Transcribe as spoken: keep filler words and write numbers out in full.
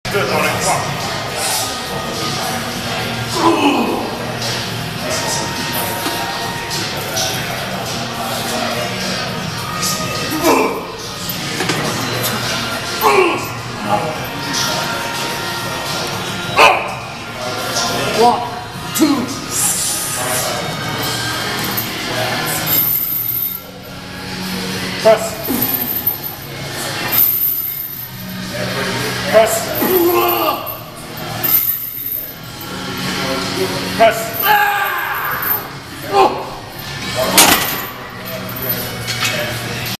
Good on it, come on. One, two. Press. Press. Press.